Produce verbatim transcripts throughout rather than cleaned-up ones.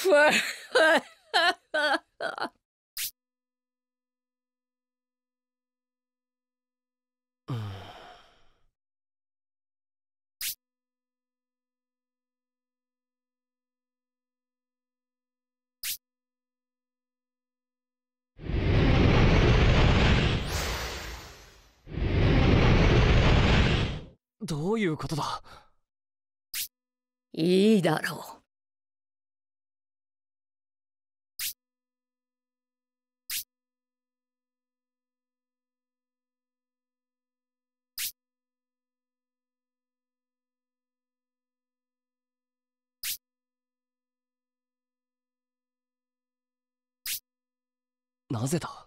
どういうことだ。 いいだろう。 なぜだ。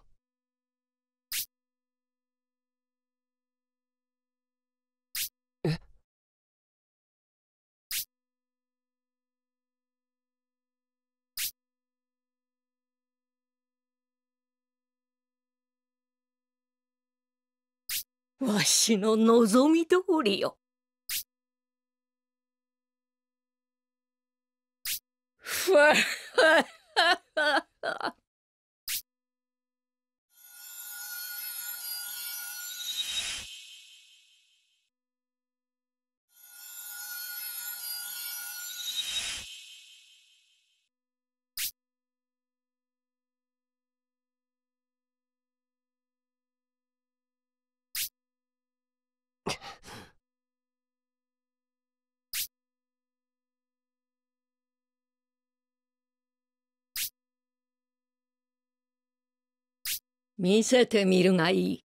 え？ わしの望み通りよ。ふわ見せてみるがいい。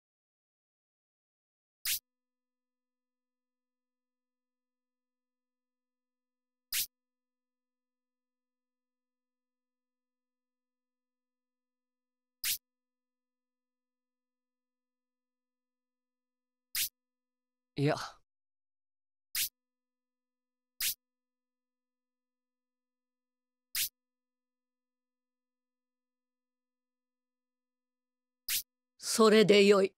いや。 それでよい。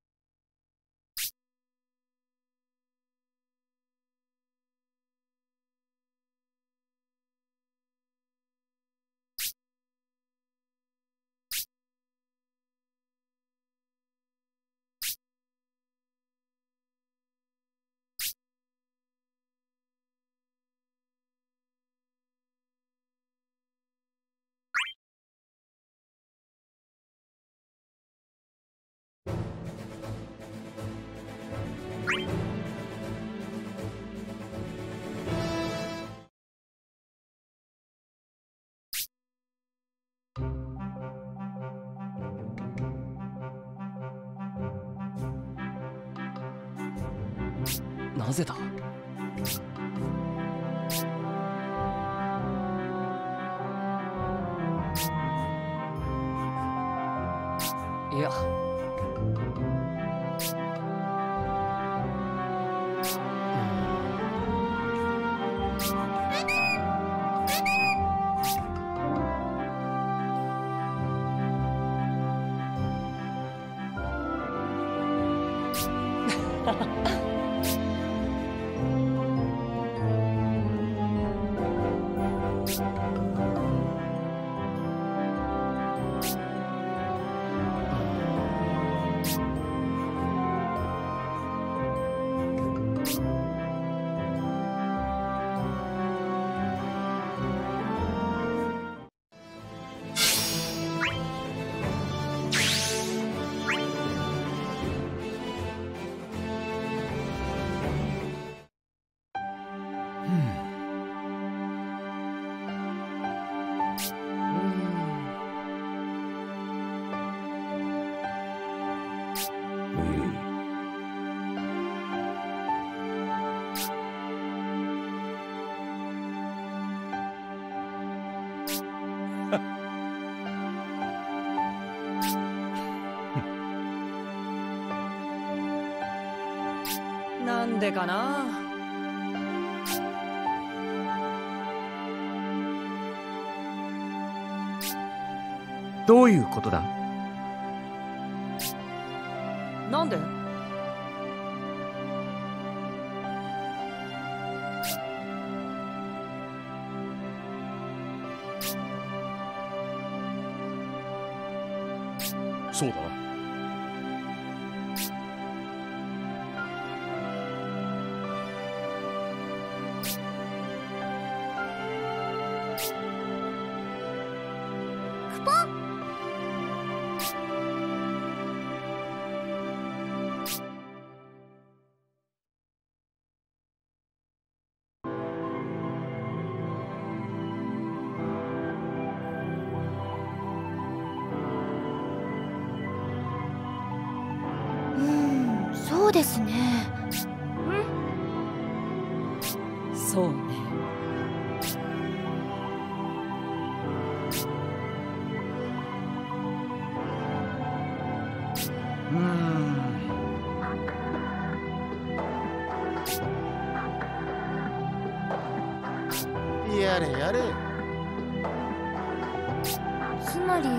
なぜだ。いや。 なんでかな。 どういうことだ。 なんで。 そうだな。 そうですね。 そうね。 うーん。やれやれ。 つまり。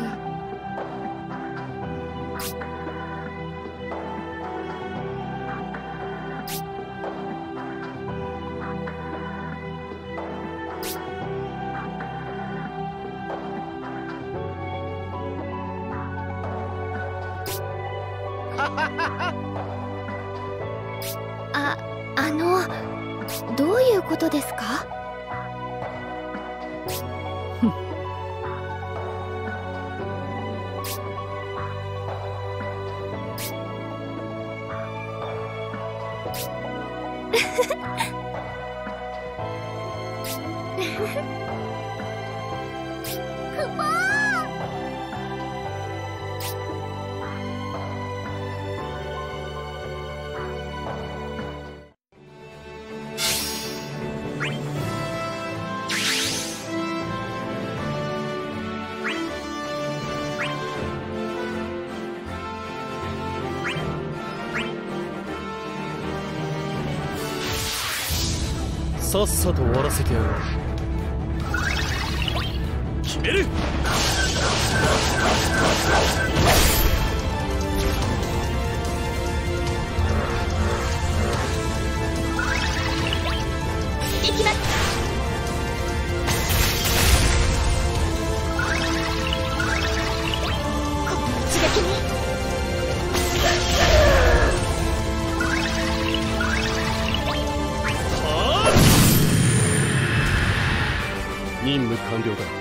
あ、あの、どういうことですか？ さっさと終わらせてやる。決める。 行きます。この一撃に。 任務完了だ。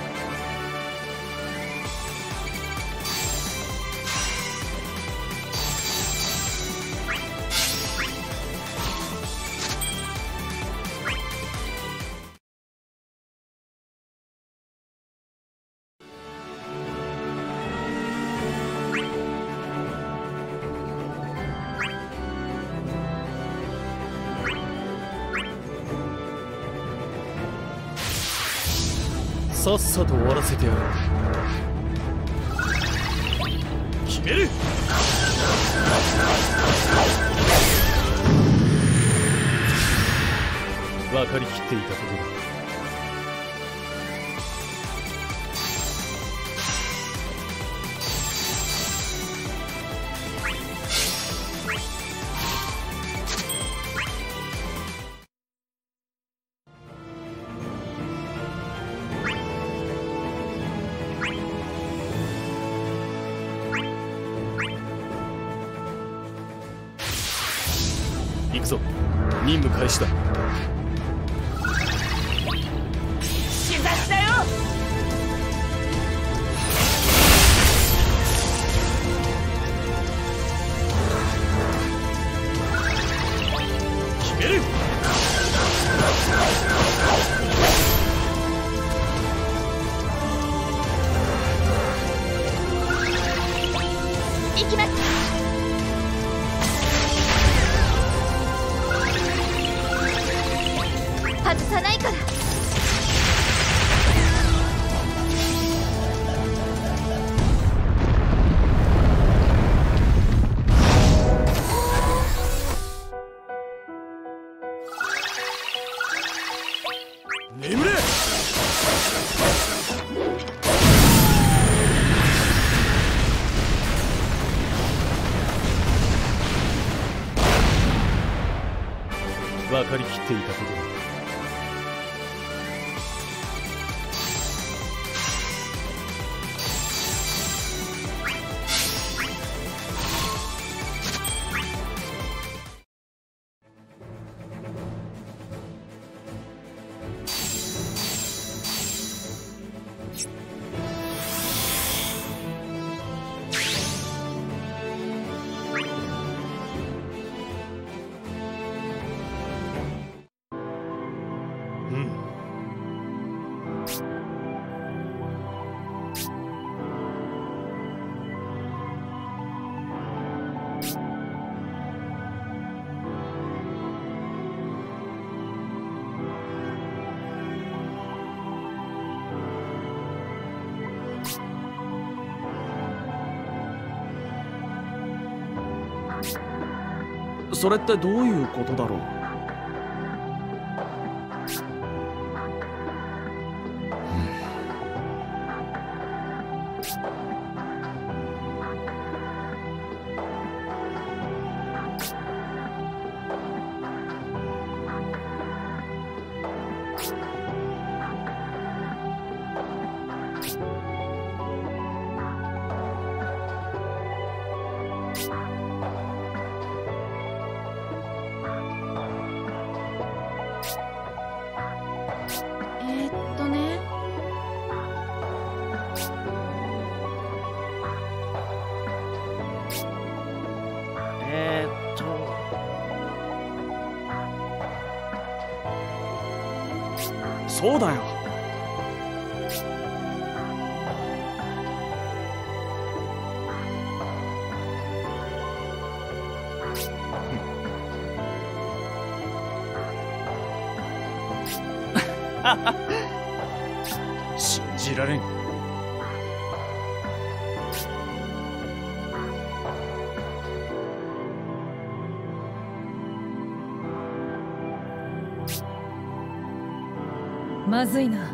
さっさと終わらせてやる。決める。分かりきっていたことだ。行くぞ。任務開始だ。 日差しだよ。 決める。 行きます。外さないから。 眠れ。分かりきっていたことだ。 それってどういうことだろう。 えーっとね。 えーっとそうだよ。信じられん。 まずいな。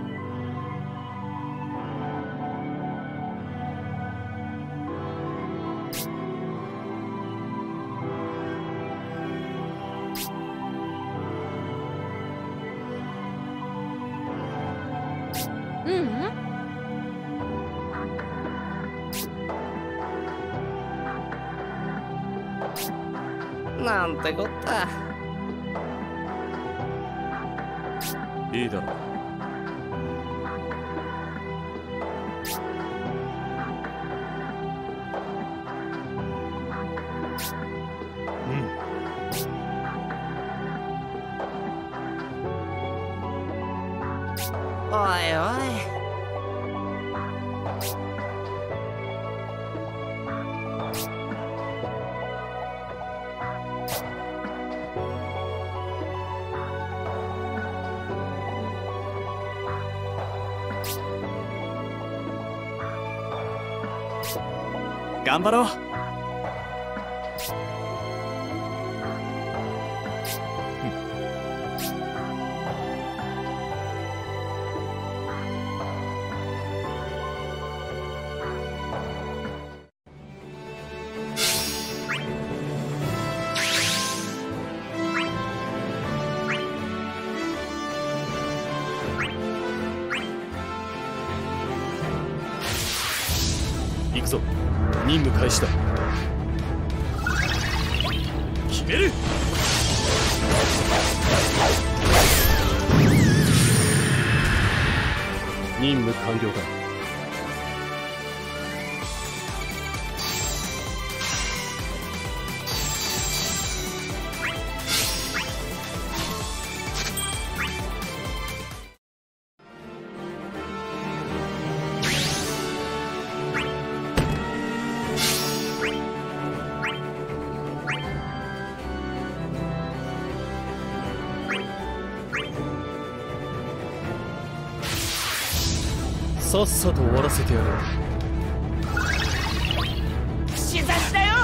ううん。 なんてこった。 いいだろう。 おいおい。 頑張ろう。 行くぞ。任務開始だ。決める。任務完了だ。さっさと終わらせてやる。 串刺しだよ。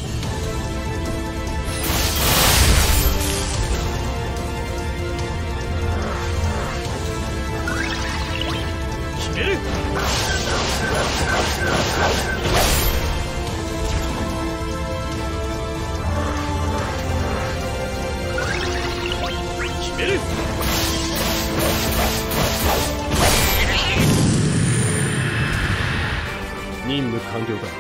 決める。決める。任務完了だ。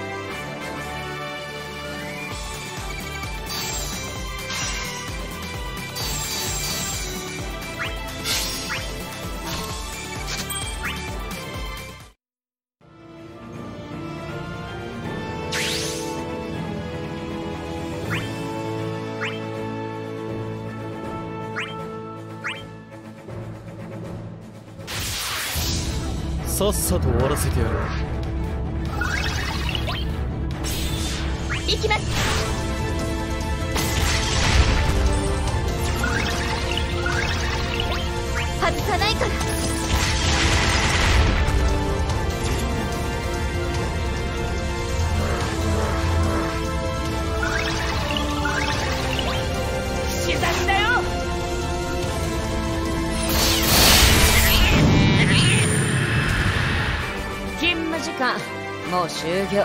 さっさと終わらせてやる。 行きます。外さないから。 かん。もう終業。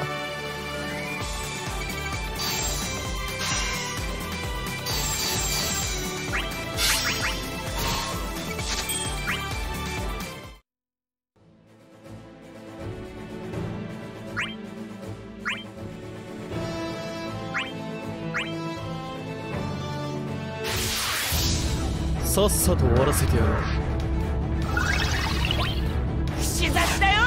さっさと終わらせてやろう。 串刺しだよ。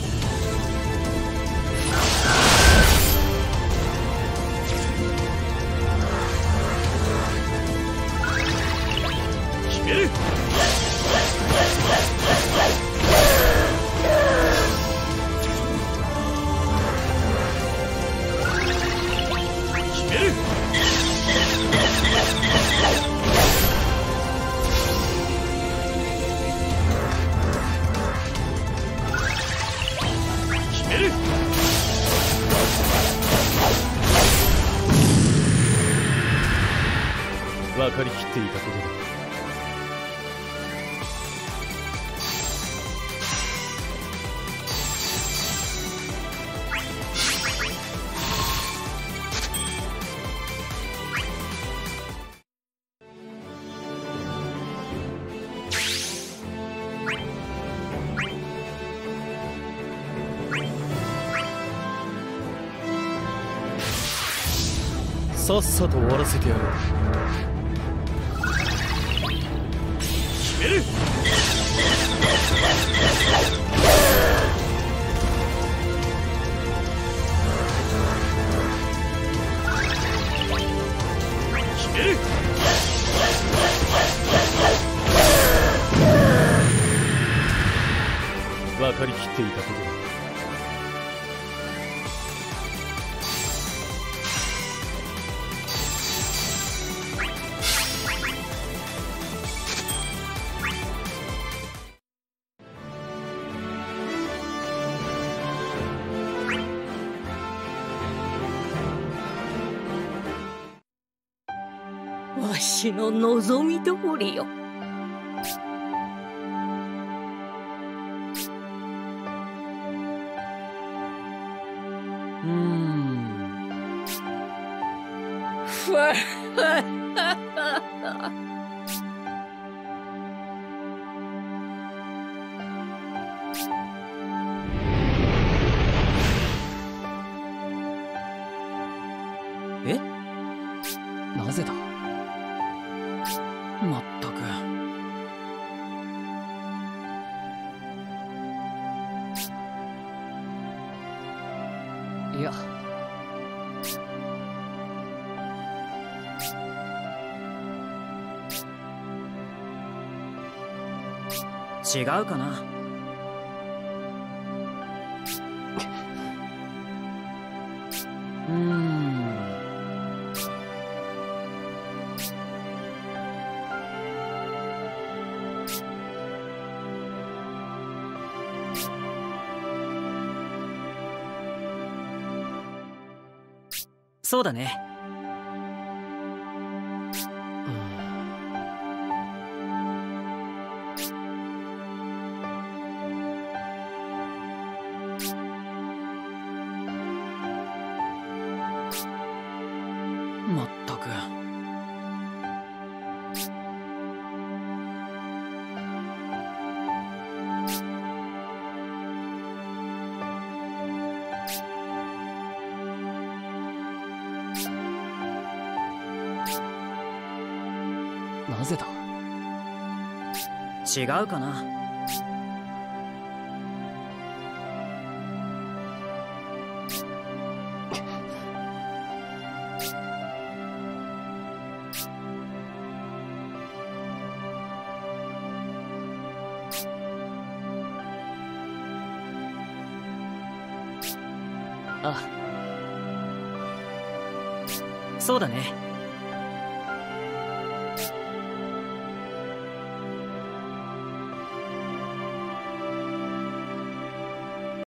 決める。決める。分かりきっていたことだ。さっさと終わらせてやろう。決める。決める。分かりきっていたことだ。 わしの望み通りよ。 うーん。 ふわっえ？なぜだ？まったく。いや。違うかな。うーん。そうだね。まったく。なぜだ？違うかな。あ、そうだね。